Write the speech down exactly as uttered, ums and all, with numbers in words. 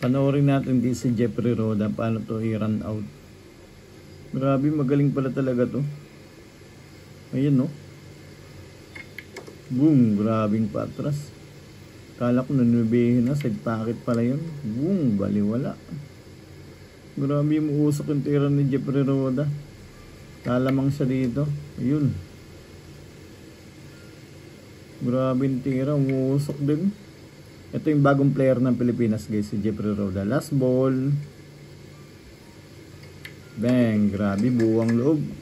Panoorin natin din si Jeffrey Roda paano to i-run out. Grabe, magaling pala talaga to. Ayun no. Boom, grabing patras. Kala ko nanubihin na, side packet pala yun. Boom, baliwala. Grabe, umuusok yung tira ni Jeffrey Roda. Lalamang siya dito. Ayun. Grabe yung tira, umuusok din. Ito yung bagong player ng Pilipinas guys, si Jeffrey Roda. Last ball. Bang, grabe, buwang loob.